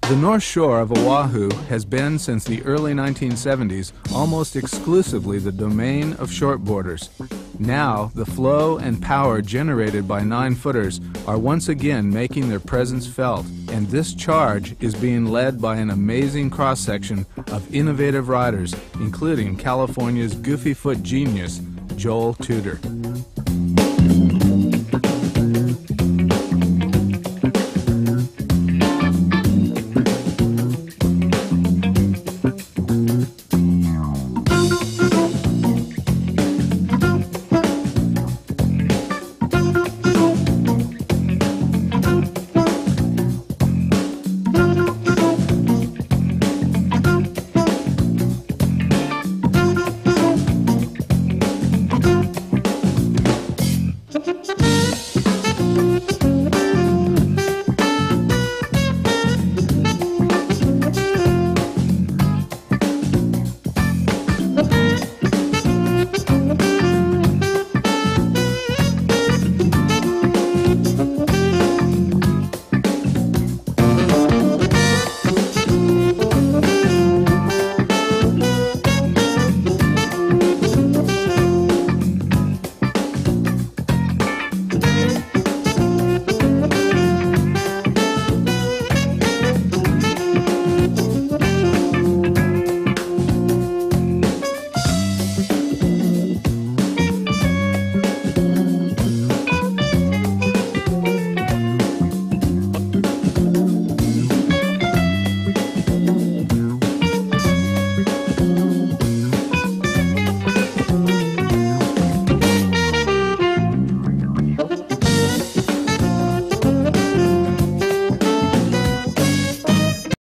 The North Shore of Oahu has been since the early 1970s almost exclusively the domain of shortboarders. Now, the flow and power generated by 9-footers are once again making their presence felt, and this charge is being led by an amazing cross-section of innovative riders, including California's goofy foot genius, Joel Tudor.